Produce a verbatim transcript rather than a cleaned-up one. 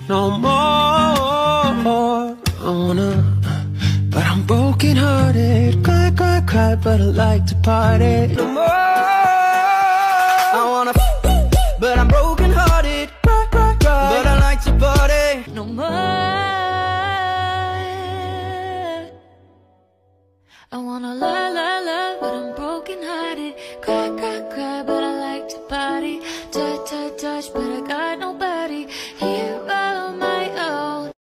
no more. I wanna, but I'm broken hearted. Cry, cry, cry, but I like to party. No more. I wanna, but I'm broken hearted. Cry, cry, cry, but I like to party. No more. I wanna love